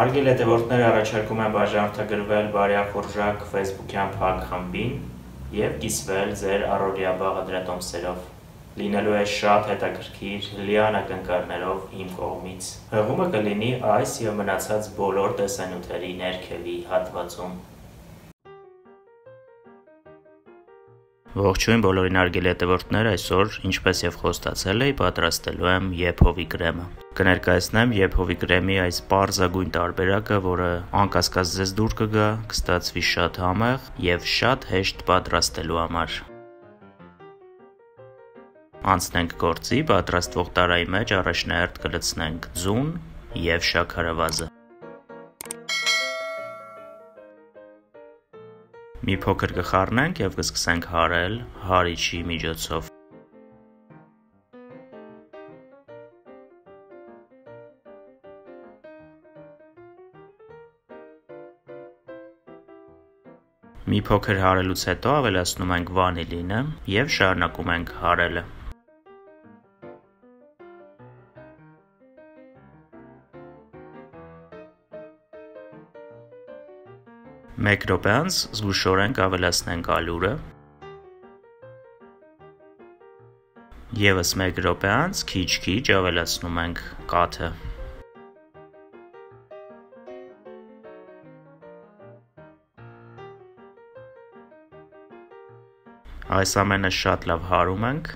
Հարգելի հետևորդներ, առաջարկում եմ բաժանորդագրվել բարյախորժակ Facebook-յան փակ խմբին և կիսվել ձեր առօրյա բաղադրատոմսերով։ Լինելու է շատ հետաքրքիր լիան ակնկալներով իմ կողմից։ Հղումը կլինի այս և մնացած բոլոր տեսանյութերի ներքևի հատվածում։ Ողջույն բոլորին հարգելի հետևորդներ, այսօր, ինչպես և խոստացել էի, պատրաստելու եմ եփովի կրեմը։ Կներկայացնեմ եփովի կրեմի այս պարզագույն տարբերակը, որը անկասկած ձեզ դուր կգա, կստացվի շատ համեղ և շատ հեշտ պատրաստելու համար։ Անցնենք գործի, պատրաստվող տարայի մեջ առաջնահերթ կլցնենք ձուն և շաքարավազը։ Մի փոքր կխառնենք և կսկսենք հարել հարիչի միջոցով։ Մի փոքր հարելուց հետո ավելացնում ենք վանիլինը և շարունակում ենք հարելը։ Մեկ րոպե անց զգուշորեն կավելացնենք ալյուրը։ Եվս մեկ րոպե անց քիչ-քիչ ավելացնում ենք կաթը։ Այս ամենը շատ լավ հարում ենք։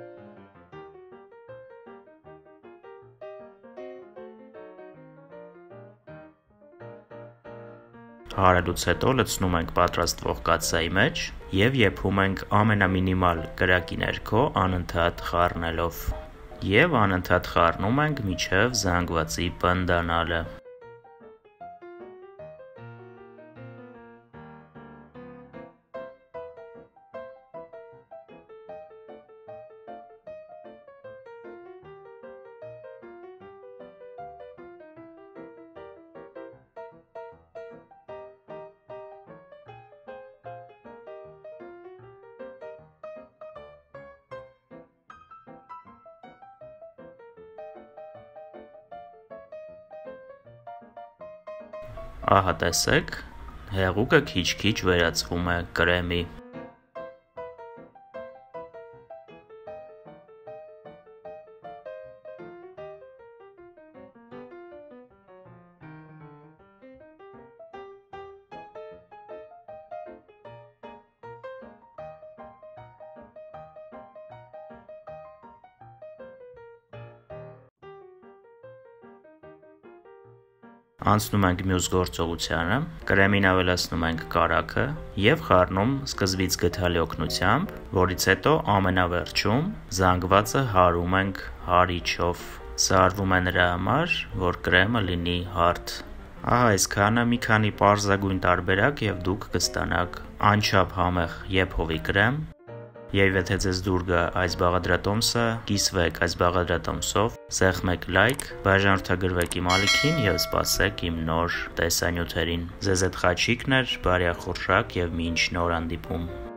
Հարելուց հետո լցնում ենք պատրաստվող կաթսայի մեջ և եփում ենք ամենամինիմալ կրակի ներքո անընդհատ խառնելով։ Եվ անընդհատ խառնում ենք մինչև զանգվածի պնդանալը։ Ահա տեսեք, հեղուկը քիչ-քիչ վերածվում է կրեմի։ Անցնում ենք մյուս գործողությանը, կրեմին ավելացնում ենք կարագը և խառնում սկզբից գդալի օգնությամբ, որից հետո ամենավերջում զանգվածը հարում ենք հարիչով։ Սա արվում է նրա համար, որ կրեմը լինի հարթ։ Ահա այսքանը, մի քանի պարզագույն տարբերակ և դուք կստանաք անչափ համեղ եփովի կրեմ։ Եվ եթե ձեզ դուր գա այս բաղադրատոմսը, կիսվեք այս բաղադրատոմսով, սեղմեք լայք, բաժանորդագրվեք իմ ալիքին և սպասեք իմ նոր տեսանյութերին։ Ձեզ հետ Խաչիկն էր, բարյախորժակ և մինչ նոր հանդիպում։